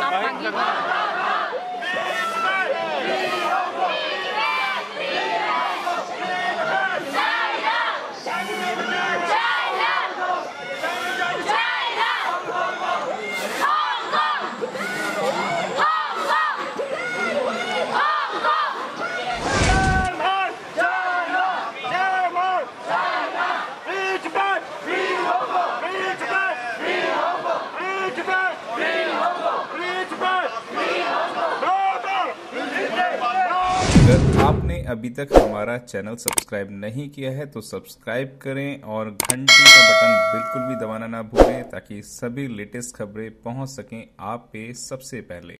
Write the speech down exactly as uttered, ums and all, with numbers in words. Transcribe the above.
माफ मांगी। अगर आपने अभी तक हमारा चैनल सब्सक्राइब नहीं किया है तो सब्सक्राइब करें और घंटी का बटन बिल्कुल भी दबाना ना भूलें ताकि सभी लेटेस्ट खबरें पहुंच सकें आप पे सबसे पहले।